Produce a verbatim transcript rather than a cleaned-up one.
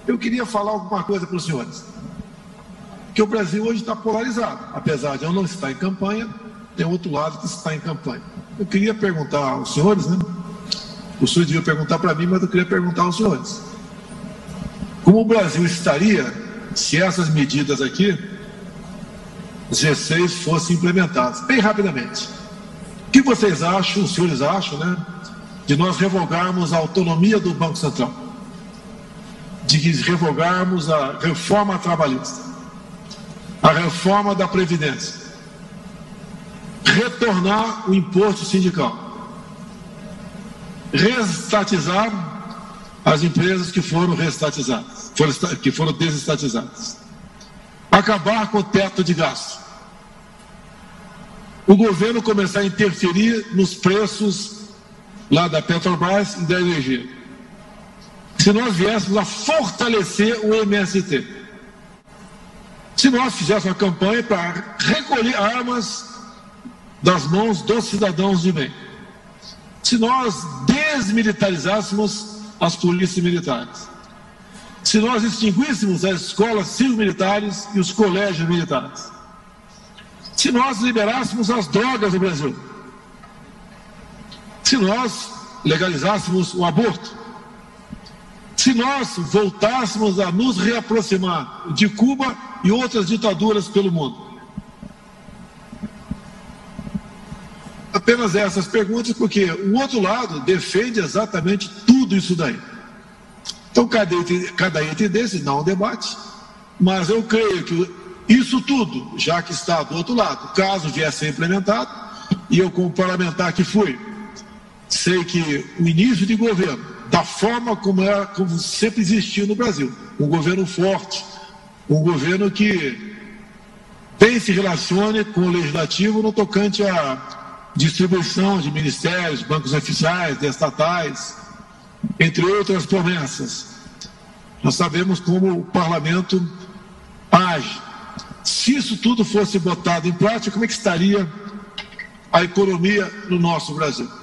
Eu queria falar alguma coisa para os senhores. Que o Brasil hoje está polarizado. Apesar de eu não estar em campanha, tem outro lado que está em campanha. Eu queria perguntar aos senhores, né? O senhor devia perguntar para mim, mas eu queria perguntar aos senhores. Como o Brasil estaria se essas medidas aqui, dezesseis, fossem implementadas? Bem rapidamente. O que vocês acham, os senhores acham, né? De nós revogarmos a autonomia do Banco Central? De revogarmos a reforma trabalhista? A reforma da Previdência? Retornar o imposto sindical? Reestatizar as empresas que foram reestatizadas, foram, que foram desestatizadas. Acabar com o teto de gasto. O governo começar a interferir nos preços lá da Petrobras e da energia. Se nós viéssemos a fortalecer o M S T. Se nós fizéssemos uma campanha para recolher armas das mãos dos cidadãos de bem. Se nós desmilitarizássemos as polícias militares. Se nós extinguíssemos as escolas civil-militares e os colégios militares. Se nós liberássemos as drogas no Brasil. Se nós legalizássemos o aborto. Se nós voltássemos a nos reaproximar de Cuba e outras ditaduras pelo mundo. Apenas essas perguntas, porque o outro lado defende exatamente tudo isso daí. Então, cada item, cada item desse dá um debate, mas eu creio que isso tudo, já que está do outro lado, caso viesse a ser implementado, e eu como parlamentar que fui, sei que o início de governo, da forma como, é, como sempre existiu no Brasil, um governo forte, um governo que bem se relacione com o legislativo no tocante a distribuição de ministérios, bancos oficiais, estatais, entre outras promessas. Nós sabemos como o parlamento age. Se isso tudo fosse botado em prática, como é que estaria a economia no nosso Brasil?